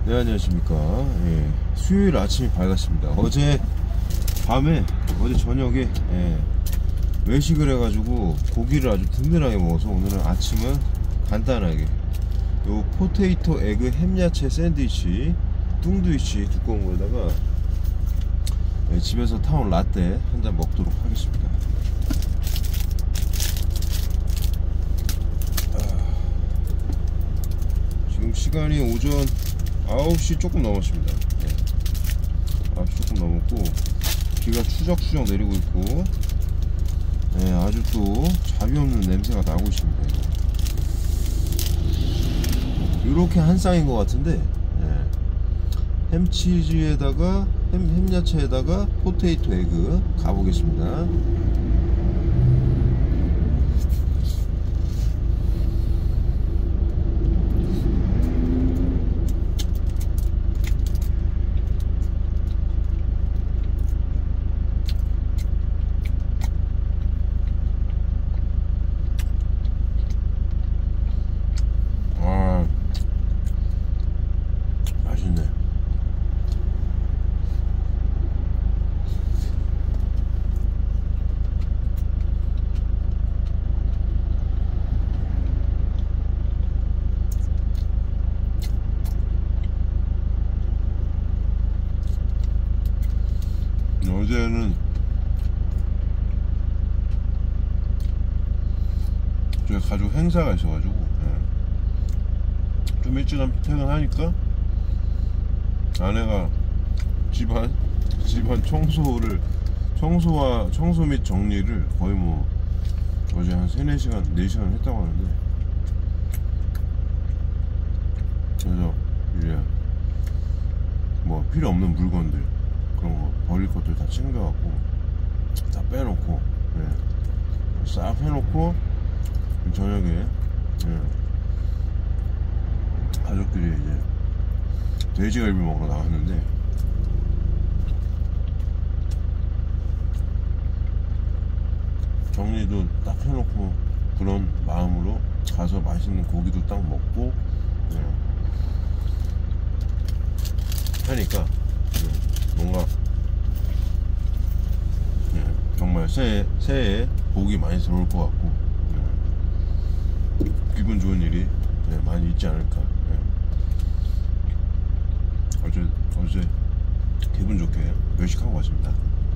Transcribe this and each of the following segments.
네, 안녕하십니까. 예, 수요일 아침이 밝았습니다. 어제 저녁에 외식을 해가지고 고기를 아주 든든하게 먹어서 오늘은 아침은 간단하게 요 포테이토 에그 햄야채 샌드위치 뚱두이치 두꺼운 거에다가 집에서 타온 라떼 한 잔 먹도록 하겠습니다. 지금 시간이 오전 9시 조금 넘었습니다. 9시 조금 넘었고 비가 추적추적 내리고 있고 아주 또 자비 없는 냄새가 나고 있습니다. 이렇게 한 쌍인 것 같은데 햄치즈에다가 햄야채에다가 포테이토 에그 가보겠습니다. 맛있네. 어제는 저희 가족 행사가 있어가지고 좀 일찍 퇴근하니까 아내가 집안 청소 및 정리를 거의 뭐 어제 한 3-4시간 4시간 했다고 하는데, 그래서 이제 뭐 필요 없는 물건들 그런 거 버릴 것들 다 챙겨갖고 다 빼놓고 싹 해놓고 저녁에 가족들이 이제 돼지갈비 먹으러 나왔는데, 정리도 딱 해놓고 그런 마음으로 가서 맛있는 고기도 딱 먹고 하니까 뭔가 정말 새해에 복이 많이 들어올 것 같고 기분 좋은 일이 많이 있지 않을까. 어제 기분 좋게 외식하고 왔습니다.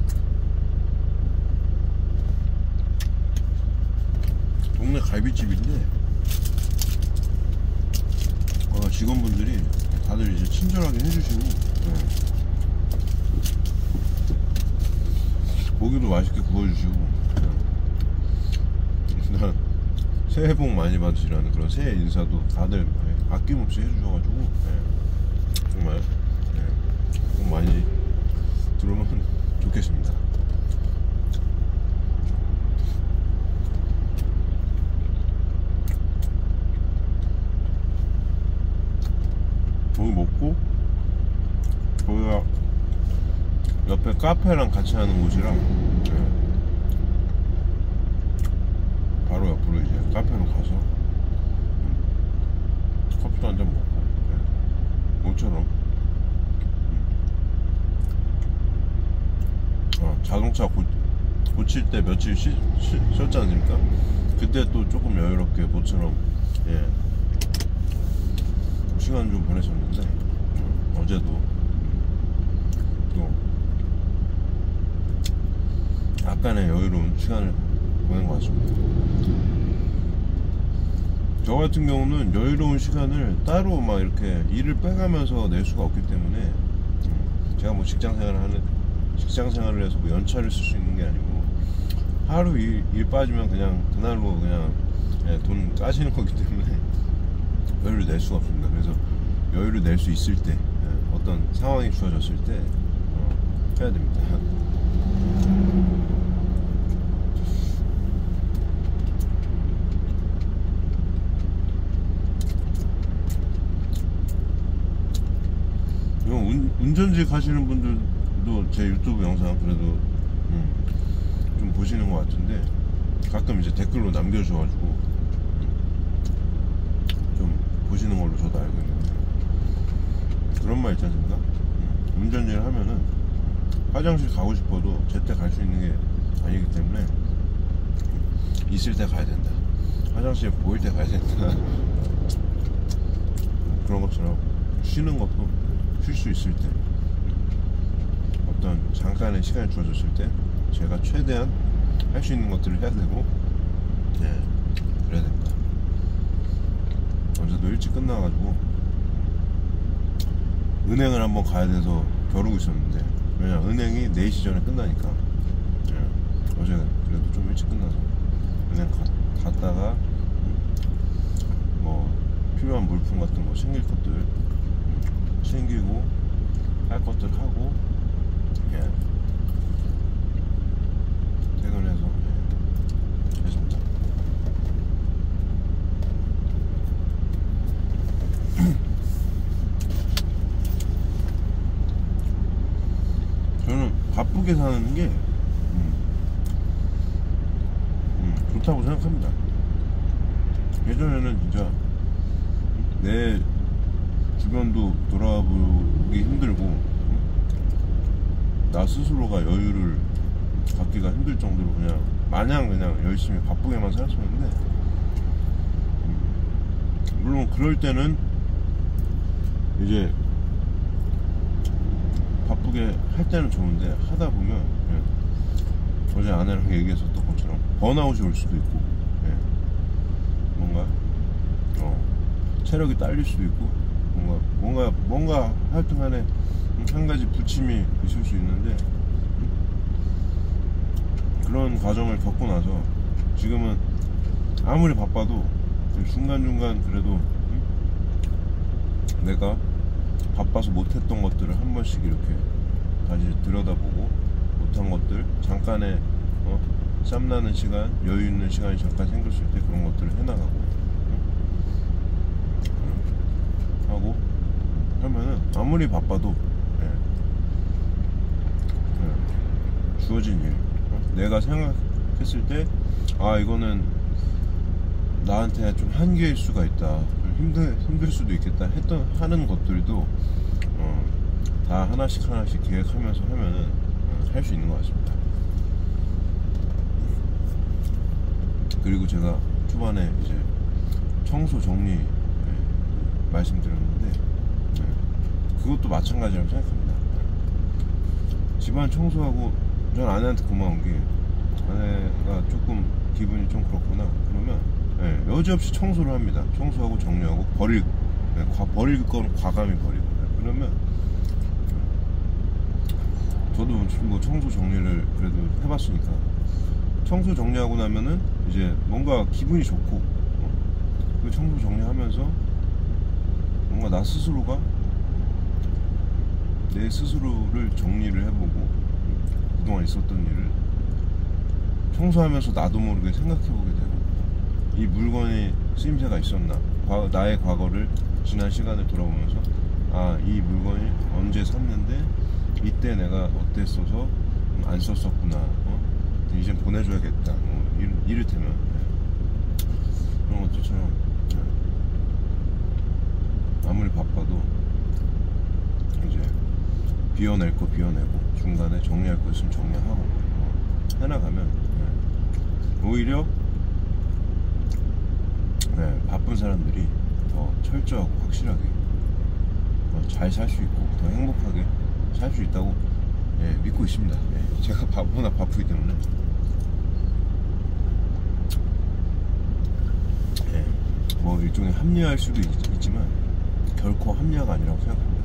동네 갈비집인데 직원분들이 다들 이제 친절하게 해주시고 고기도 맛있게 구워주시고 새해 복 많이 받으시라는 그런 새해 인사도 다들 아낌없이 해주셔가지고 정말 복 많이 들어오면 좋겠습니다. 고기 먹고 거기가 옆에 카페랑 같이 하는 곳이라 바로 옆으로 이제 카페로 가서 커피도 한잔 먹고 모처럼 자동차 고칠 때 며칠 쉬었지 않습니까? 그때 또 조금 여유롭게 모처럼 시간 좀 보냈었는데 어제도 또 약간의 여유로운 시간을 보낸 것 같습니다. 저 같은 경우는 여유로운 시간을 따로 막 이렇게 일을 빼가면서 낼 수가 없기 때문에 제가 뭐 직장 생활을 해서 뭐 연차를 쓸 수 있는 게 아니고 하루 일 빠지면 그냥 그날로 그냥 돈 까시는 거기 때문에 여유를 낼 수가 없습니다. 그래서 여유를 낼 수 있을 때 어떤 상황이 주어졌을 때 해야 됩니다. 운전직 하시는 분들도 제 유튜브 영상 그래도 좀 보시는 것 같은데 가끔 이제 댓글로 남겨주셔가지고 좀 보시는 걸로 저도 알고 있는데, 말 있지 않습니까? 운전을 하면은 화장실 가고 싶어도 제때 갈 수 있는 게 아니기 때문에 있을 때 가야 된다. 화장실에 보일 때 가야 된다. 그런 것처럼 쉬는 것도 쉴 수 있을 때, 어떤 잠깐의 시간이 주어졌을 때 제가 최대한 할 수 있는 것들을 해야 되고, 네, 그래야 됩니다. 어제도 일찍 끝나가지고 은행을 한번 가야 돼서 겨루고 있었는데, 왜냐 은행이 4시 전에 끝나니까. 네, 어제 그래도 좀 일찍 끝나서 은행 갔다가 뭐 필요한 물품 같은 거 챙길 것들 챙기고 할 것들 하고, 예, 퇴근해서 했습니다. 저는 바쁘게 사는 게 좋다고 생각합니다. 예전에는 진짜 내 주변도 돌아보기 힘들고 나 스스로가 여유를 갖기가 힘들 정도로 그냥 마냥 그냥 열심히 바쁘게만 살았었는데, 물론 그럴 때는 이제 바쁘게 할 때는 좋은데, 하다 보면 어제 아내랑 얘기했었던 것처럼 번아웃이 올 수도 있고, 뭔가 체력이 딸릴 수도 있고, 뭔가 하여튼 간에 한 가지 부침이 있을 수 있는데, 그런 과정을 겪고 나서 지금은 아무리 바빠도 중간중간 그래도 내가 바빠서 못했던 것들을 한 번씩 이렇게 다시 들여다보고, 못한 것들 잠깐의 짬나는 시간, 여유 있는 시간이 잠깐 생겼을 때 그런 것들을 해나가고 하고 하면은 아무리 바빠도 주어진 일, 내가 생각했을 때 이거는 나한테 좀 한계일 수가 있다, 힘들 수도 있겠다 하는 것들도 다 하나씩 계획하면서 하면은 할 수 있는 것 같습니다. 그리고 제가 초반에 이제 청소 정리 말씀드렸는데, 그것도 마찬가지라고 생각합니다. 집안 청소하고, 전 아내한테 고마운 게, 아내가 조금 기분이 좀 그렇구나 그러면 여지없이 청소를 합니다. 청소하고 정리하고 버릴 건 과감히 버리고, 그러면 저도 뭐 청소 정리를 그래도 해봤으니까, 청소 정리하고 나면은 이제 뭔가 기분이 좋고, 그 청소 정리하면서 뭔가 나 스스로가 내 스스로를 정리를 해보고, 그동안 있었던 일을 청소하면서 나도 모르게 생각해보게 되고, 이 물건이 쓰임새가 있었나, 나의 과거를 지난 시간을 돌아보면서 이 물건이 언제 샀는데 이때 내가 어땠어서 안 썼었구나, 이제 보내줘야겠다, 이를테면 그런 것들처럼 아무리 바빠도 이제 비워낼 거 비워내고, 중간에 정리할 거 있으면 정리하고 해나가면 오히려 바쁜 사람들이 더 철저하고 확실하게 잘 살 수 있고 더 행복하게 살 수 있다고 믿고 있습니다. 제가 워낙 바쁘기 때문에 뭐 일종의 합리화할 수도 있지만 결코 합리화가 아니라고 생각합니다.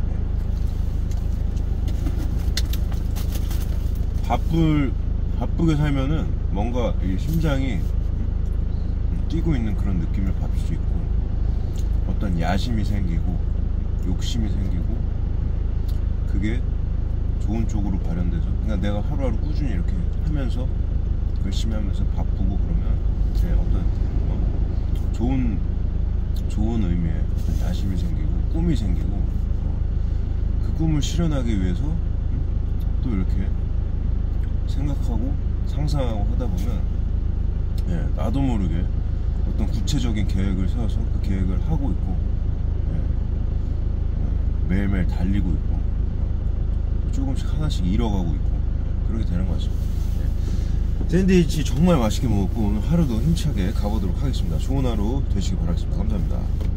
바쁘게 살면은 뭔가 이 심장이 뛰고 있는 그런 느낌을 받을 수 있고, 어떤 야심이 생기고 욕심이 생기고, 그게 좋은 쪽으로 발현돼서, 그러니까 내가 하루하루 꾸준히 이렇게 하면서 열심히 하면서 바쁘고 그러면 어떤 좋은 의미의 어떤 야심이 생기고 꿈이 생기고, 그 꿈을 실현하기 위해서 또 이렇게 생각하고 상상하고 하다 보면 나도 모르게 어떤 구체적인 계획을 세워서 그 계획을 하고 있고, 매일매일 달리고 있고 조금씩 하나씩 잃어가고 있고 그렇게 되는 거죠. 샌드위치 정말 맛있게 먹었고 오늘 하루도 힘차게 가보도록 하겠습니다. 좋은 하루 되시기 바라겠습니다. 감사합니다.